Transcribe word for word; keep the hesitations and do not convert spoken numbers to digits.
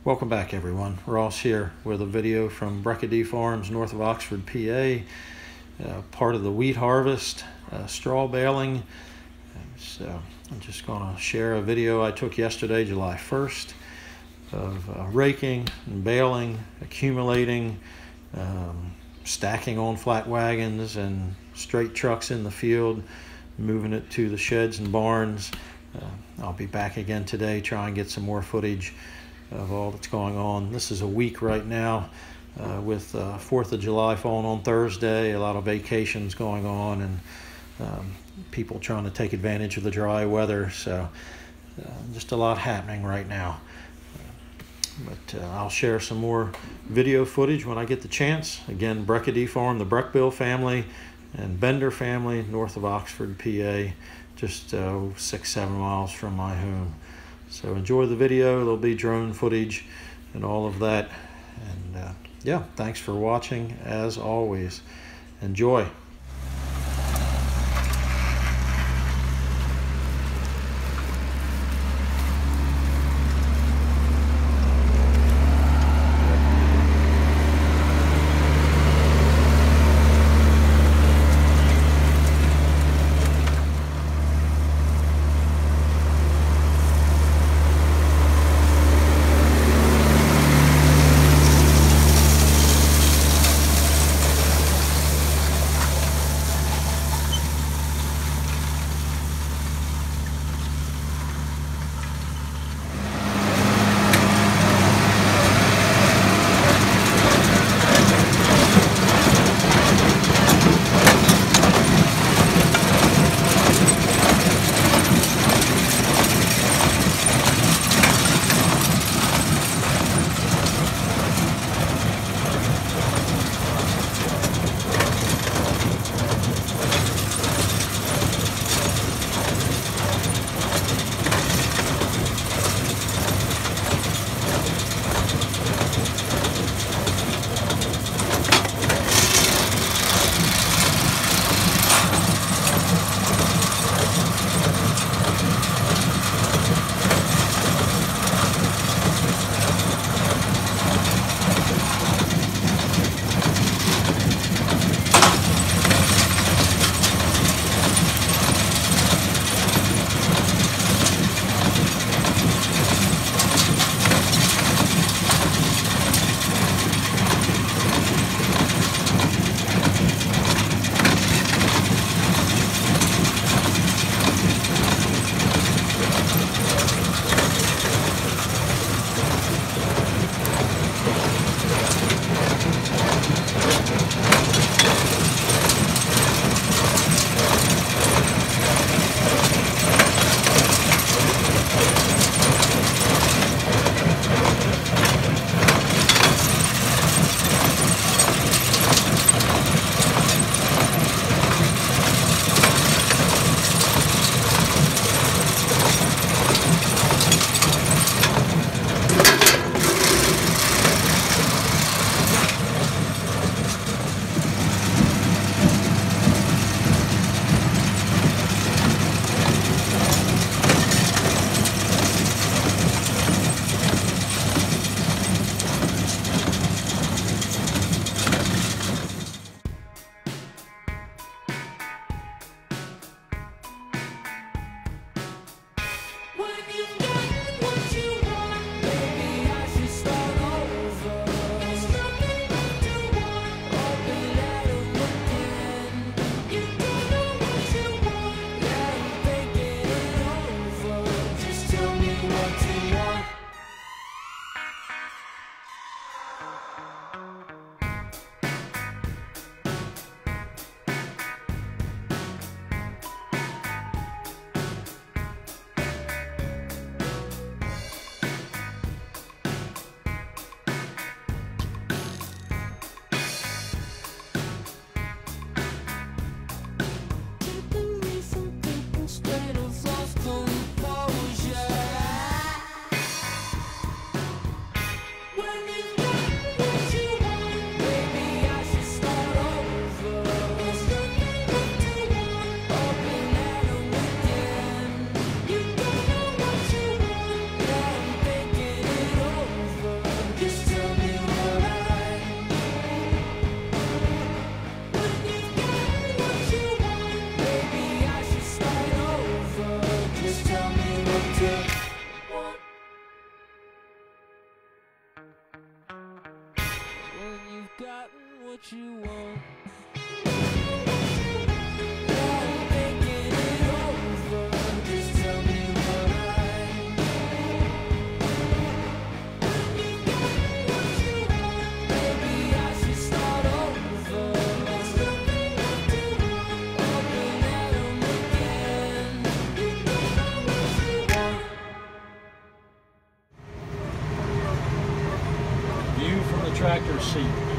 Welcome back, everyone. Ross here with a video from Breck-A-De Farms north of Oxford, P A. Uh, part of the wheat harvest, uh, straw baling. So I'm just going to share a video I took yesterday, July first, of uh, raking and baling, accumulating, um, stacking on flat wagons and straight trucks in the field, moving it to the sheds and barns. Uh, I'll be back again today, try and get some more footage of all that's going on. This is a week right now uh, with uh, fourth of July falling on Thursday, a lot of vacations going on and um, people trying to take advantage of the dry weather. So uh, just a lot happening right now. But uh, I'll share some more video footage when I get the chance. Again, Breck-A-De Farm, the Breck-Bill family and Bender family north of Oxford, P A, just uh, six, seven miles from my home. So enjoy the video. There'll be drone footage and all of that. And uh, yeah, thanks for watching as always. Enjoy. When you've gotten what you want, thinking it over, just tell me what I when you've gotten what you want, maybe I should start over. There's nothing left to open at 'em again. You know what you want. View from the tractor seat.